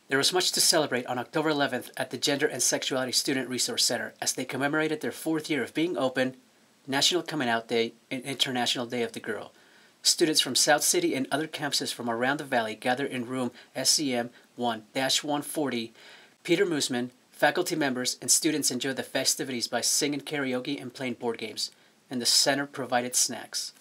There was much to celebrate on October 11th at the Gender and Sexuality Student Resource Center as they commemorated their 4th year of being open, National Coming Out Day, and International Day of the Girl. Students from South City and other campuses from around the valley gathered in room SCM 1-140. Peter Moosman, faculty members, and students enjoyed the festivities by singing karaoke and playing board games, and the center provided snacks.